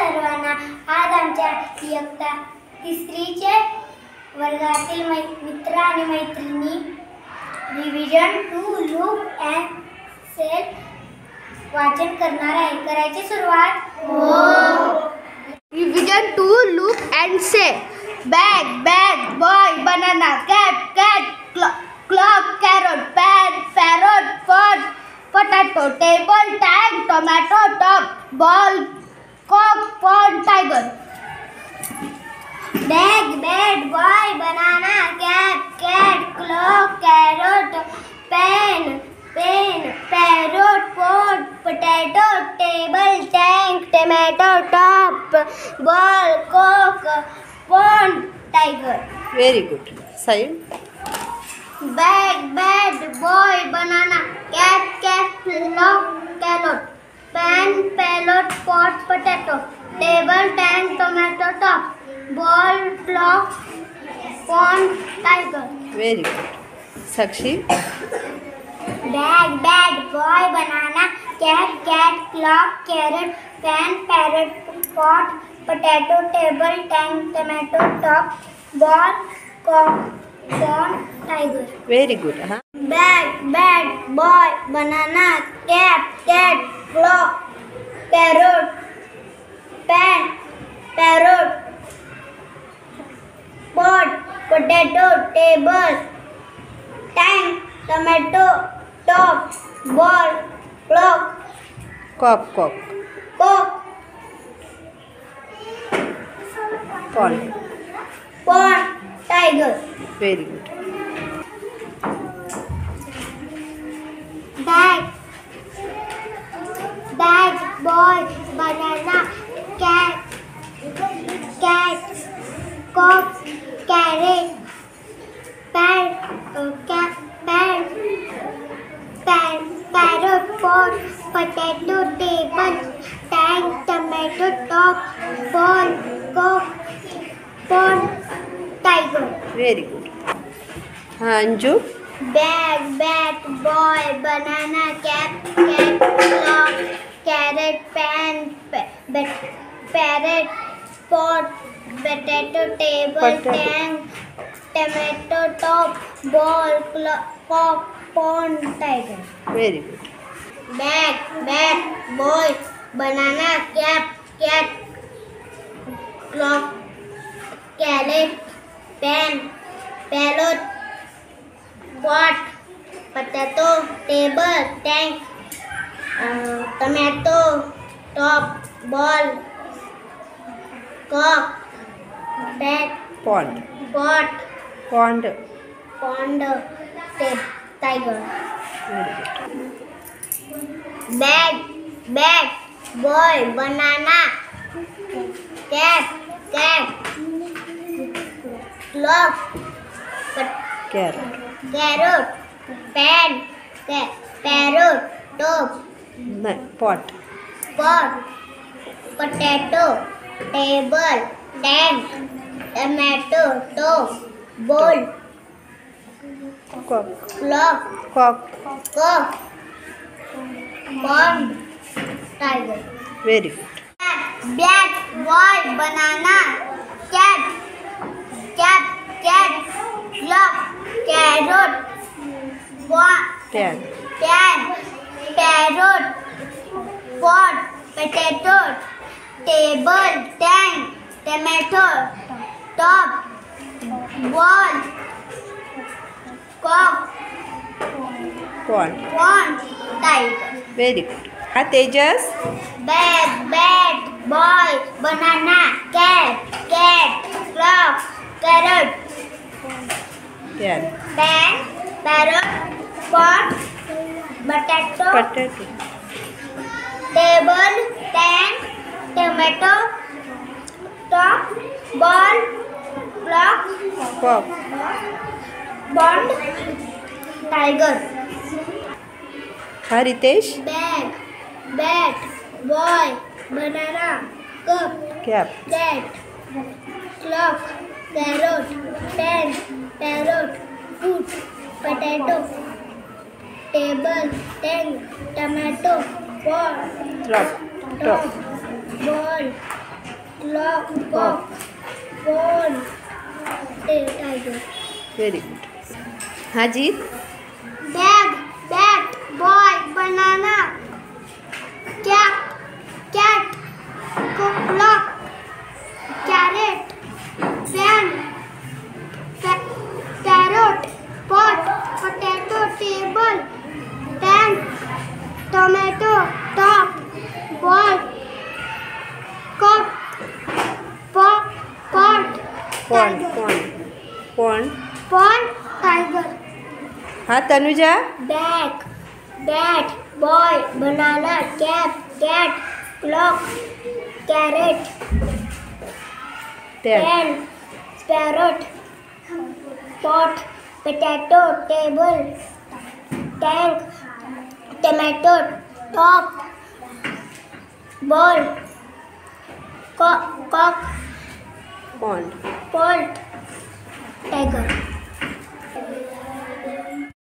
सर्वांना. आज आमच्या इयत्ता तिसरीचे वर्गातील मित्र आणि मैत्रिणी revision to look and say वाचन करणार आहे. करायची सुरुवात. हो. Revision to look and say. Bag bag boy banana cat cat clock carrot pan parrot pot potato table tag tomato top ball cock pot tiger. Bag, bed, boy, banana, cat, cat, clock, carrot, pen, parrot, pot, potato, table, tank, tomato, top, ball, cock, pond, tiger. Very good. Sahil. Bag, bed, boy, banana, cat, clock, carrot, pen, parrot, pot, potato, table, tank, tomato, top, ball, clock, pond, tiger. Very good. Sakshi. Bag, bed, boy, banana, cat, clock, carrot, pen, parrot, pot, potato, table, tank, tomato, top, ball, cock, pond, tiger. Very good. Bag, bed, boy, banana, cat, clock, carrot, pen, parrot, pot, potato, table, tank, tomato, top, ball, clock, Cock. cock, Pond. pond, tiger. Very good. Bag, boy, banana, cat, cock, carrot, parrot, pot, potato, table, tank, tomato, top, ball, cock, pond, tiger. Very good. Anju. Bag, boy, banana, cat, clock, carrot, pen, parrot, pot, potato, table, tank, tomato, top, ball, cock, pond, tiger. Very good. Bag, boy, banana, cat, clock, carrot, pen, parrot, pot, potato, table, tank, tomato, top, ball, cock, Pond. pot, Pond. pond, tiger. Very good. Bag, boy, banana, cat, clock, Carrot. carrot, pen, parrot, top, Pot. pot, potato, table, tank, tomato, top, bowl, Cock. clock, cock, pond, tiger. Very good. Bag, boy, banana, cat, clock, carrot, Pan. parrot, pot, potato, table, tank, tomato, top, ball, cock, pond, tiger. Very good. Tejas. Bag, boy, banana, cat, clock, carrot, Pan. pen, parrot, pot, potato, table, tank, tomato, top, ball, clock, Cock. pond, tiger. Ritesh. Bag, boy, banana, cup, Cap. cat, clock, carrot, pen, parrot, food, potato, table, tank, tomato, pot, Top. ball, clock, cock, pond, tiger. Very good. हाँ जीत. Bag, bat, boy, banana, cat, clock, carrot, fan, parrot, pot, potato, table, tank, tomato, top, ball, cock, pot, Pond. tiger. Pond, tiger. हाँ Tanuja. Bag, bat, boy, banana, cap, cat, clock, carrot, pen, parrot, pot, potato, table, tank, tomato, top, ball, cock, Pond. pond, tiger.